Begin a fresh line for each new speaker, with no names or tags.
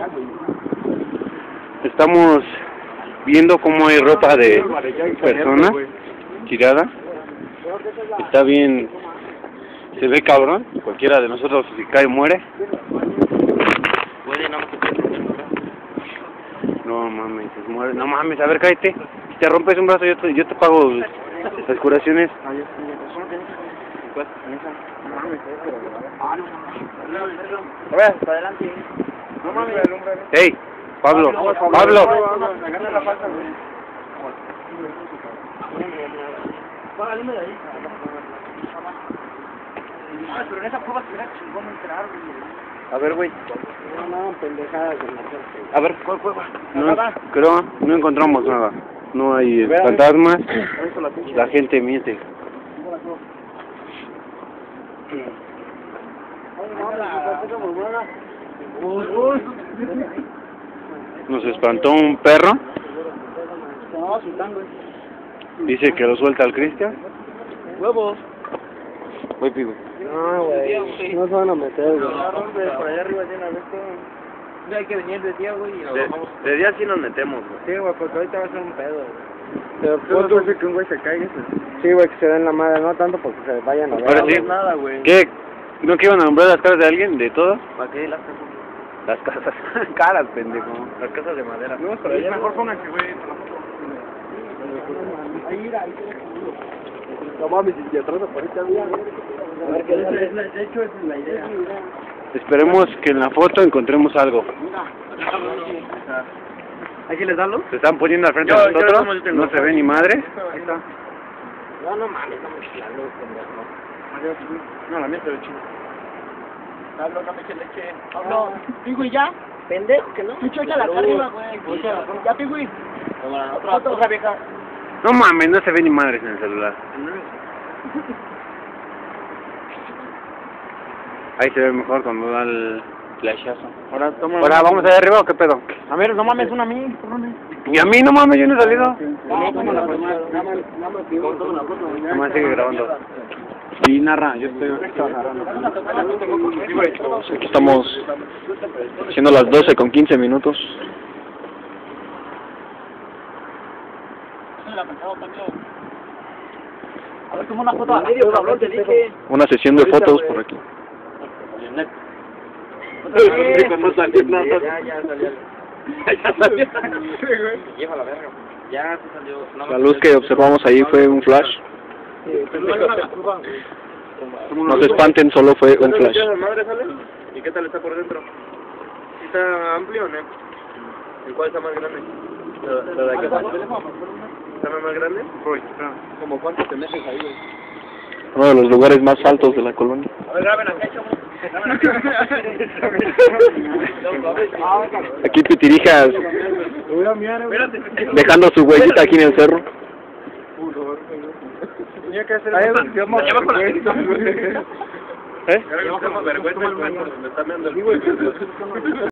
Estamos viendo cómo hay ropa de persona tirada. Está bien, se ve cabrón. Cualquiera de nosotros si cae muere. No mames, se muere. No mames, a ver, cállate. Si te rompes un brazo, yo te pago las curaciones.
A ver, para adelante.
Hey, Pablo.
Págale de ahí. Pero en esa prueba se verá chingón entrar, güey.
A ver, güey.
No, pendejadas.
A ver, ¿cuál cueva? No, creo, no encontramos nada. No hay fantasmas. La gente miente. Nos espantó un perro. Dice que lo suelta al Cristian.
Huevos.
Voy, pigo.
No, güey. No se van a meter, güey. Por allá arriba tiene esto. No hay que venir de día, güey.
De día sí nos metemos, güey.
Sí, güey, porque ahorita va a ser un pedo, güey. Pero puede que un güey se caiga. Sí, güey, que se den la madre, no tanto porque se vayan a ver.
Ahora sí.
Nada, güey.
¿Qué? ¿No que iban a nombrar las caras de alguien? ¿De todo?
¿Para qué las casas?
Las casas. Caras, pendejo.
Las casas de madera.
No, pero allá
mejor pónganse, güey. Ahí, no mames, si te atrasas por esta vía. De hecho, esa es la idea.
Esperemos que en la foto encontremos algo.
¿Hay que les darlo?
Se están poniendo al frente de nosotros. No se ve ni madre.
Ahí está. No mames, estamos chilando, pendejo. No, la mía se ve chido. Pablo, no me eche leche. Pablo, Pigui, ya. Pendejo, que no. Mucho echa la cara arriba, güey. Ya, Pigui. Otra vieja.
No mames, no se ve ni madres en el celular. Ahí se ve mejor cuando da el flashazo.
Ahora
¿vamos allá arriba o qué pedo?
A ver, no mames, una a mí, cabrones.
Y a mí no mames, yo no he salido.
Nomás
sigue grabando. Sí, narra, yo estoy narrando. Aquí estamos haciendo las 12 con 15 minutos.
A ver, toma una foto a medio, cabrón, te dije.
Una sesión de fotos por aquí.
No salió nada. Ya salió.
Ya salió.
Lleva la verga. Ya se salió.
La luz que observamos ahí fue un flash. No se espanten, solo fue un flash.
¿Y qué tal está por dentro? ¿Está amplio o no? ¿El cuál está más grande? ¿La de acá? ¿Está más grande? ¿Como cuánto te metes ahí, güey?
Uno de los lugares más altos de la colonia.
A ver, graben acá, chavos.
Aquí Pitirijas dejando su huellita aquí en el cerro.
Tenía que hacer ¿Eh? Me está meando el